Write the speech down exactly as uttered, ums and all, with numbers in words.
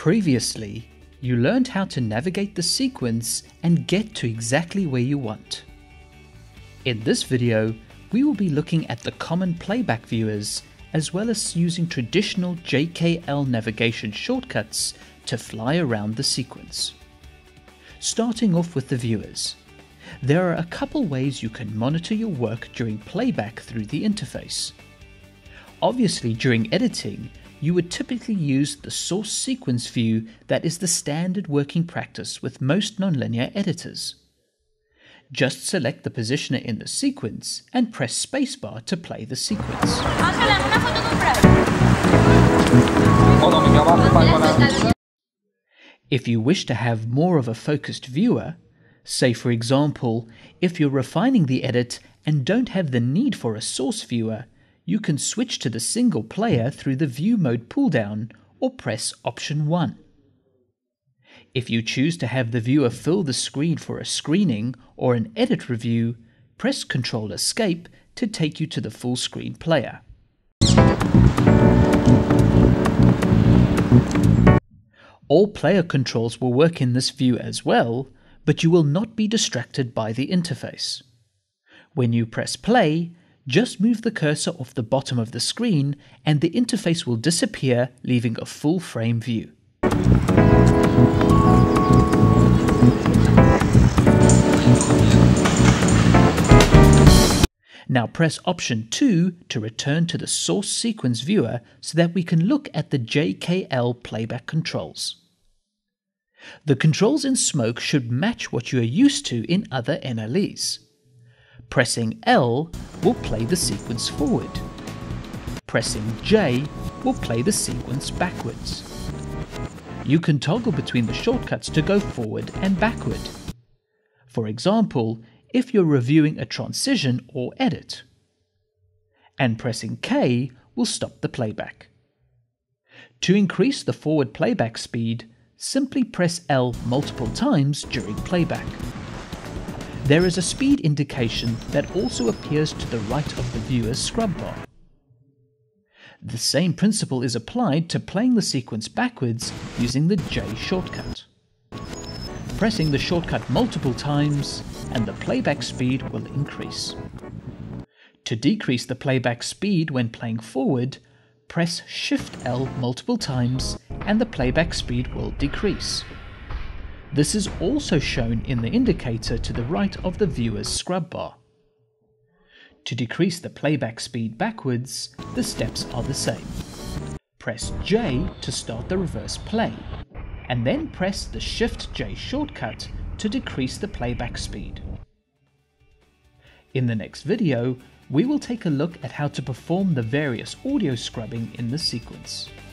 Previously, you learned how to navigate the sequence and get to exactly where you want. In this video, we will be looking at the common playback viewers as well as using traditional J K L navigation shortcuts to fly around the sequence. Starting off with the viewers, there are a couple ways you can monitor your work during playback through the interface. Obviously, during editing, you would typically use the source sequence view that is the standard working practice with most nonlinear editors. Just select the positioner in the sequence and press spacebar to play the sequence. If you wish to have more of a focused viewer, say for example, if you're refining the edit and don't have the need for a source viewer, you can switch to the single player through the View Mode pull-down or press Option one. If you choose to have the viewer fill the screen for a screening or an edit review, press Control Escape to take you to the full screen player. All player controls will work in this view as well, but you will not be distracted by the interface. When you press play, just move the cursor off the bottom of the screen and the interface will disappear, leaving a full frame view. Now press Option two to return to the source sequence viewer so that we can look at the J K L playback controls. The controls in Smoke should match what you are used to in other N L Es. Pressing L will play the sequence forward. Pressing J will play the sequence backwards. You can toggle between the shortcuts to go forward and backward. For example, if you're reviewing a transition or edit. And pressing K will stop the playback. To increase the forward playback speed, simply press L multiple times during playback. There is a speed indication that also appears to the right of the viewer's scrub bar. The same principle is applied to playing the sequence backwards using the J shortcut. Pressing the shortcut multiple times and the playback speed will increase. To decrease the playback speed when playing forward, press Shift L multiple times and the playback speed will decrease. This is also shown in the indicator to the right of the viewer's scrub bar. To decrease the playback speed backwards, the steps are the same. Press J to start the reverse play, and then press the Shift J shortcut to decrease the playback speed. In the next video, we will take a look at how to perform the various audio scrubbing in the sequence.